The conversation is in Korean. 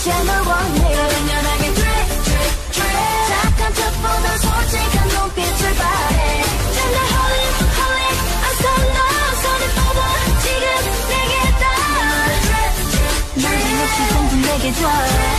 이제 널 원해 연연하게 drip drip drip 착한 척보다 솔직한 눈빛을 바래 내 holy holy I'm so low 손을 뻗어 지금 내게 다 drip drip drip 난 없이 공중 내게 줘